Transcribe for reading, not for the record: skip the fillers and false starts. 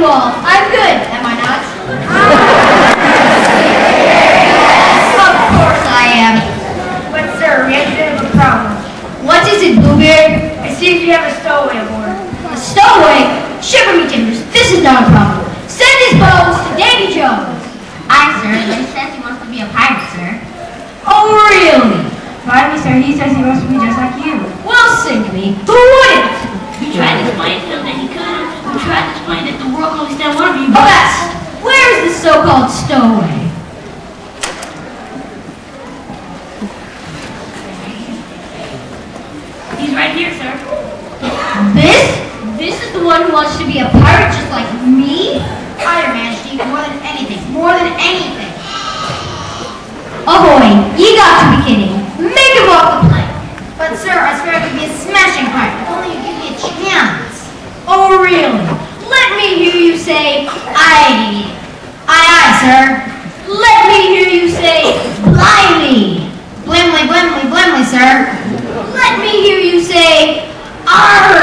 you all. I'm good, am I not? Of course I am. But sir, we have a bit of a problem. What is it, Bluebeard? I see you have a stowaway aboard. A stowaway? Shiver me timbers, this is not a problem. Send his bones to Davy Jones. Aye, sir, but he says he wants to be a pirate, sir. Oh, really? Pardon me, sir, he says he wants to be just like you. Well, sink me. Who wouldn't? We tried to explain to him that he couldn't. We tried to explain that the world can only stand one of you, Oh, but... yes. Where is the so-called stowaway? He's right here, sir. This is the one who wants to be a pirate just like me? Hi, Your Majesty, more than anything, more than anything. Ahoy, ye got to be kidding. Make him off the plank. But sir, I swear I could be a smashing pirate. If only you give me a chance. Oh, really? Let me hear you say, aye. Aye, sir. Let me hear you say, blimey. Blimley, blimley, blimley, sir. Let me hear you say, arr.